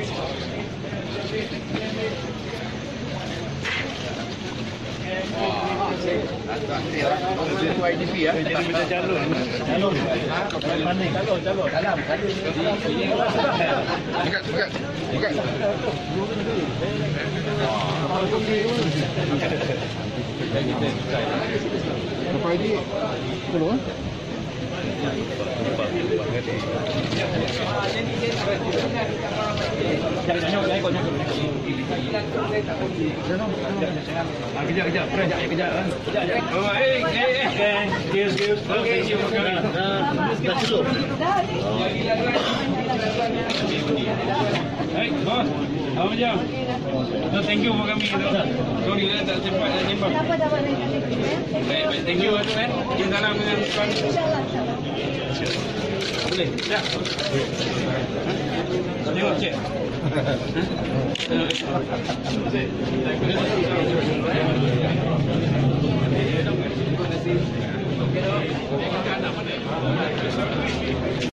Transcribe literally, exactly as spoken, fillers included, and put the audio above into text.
Y D P ya. Jadi macam calon. Calon. Mana calon? Calon. Dalam. Bukan, bukan. Bukan. Apa I D? Belum. Kejap, kejap. Kejap, kejap. Oh, eh, eh, eh. Excuse, excuse. Okay, dah cukup. Hai, bos. Apa macam? No, thank you for kami. Sorry lah, tak sempat nak jemput. Kenapa dapat naik kali ni? Baik, baik. Thank you, Atuk. Kita salam dengan tuan. InsyaAllah, insyaAllah. Boleh? Ya. Tengok, cik. Terima kasih.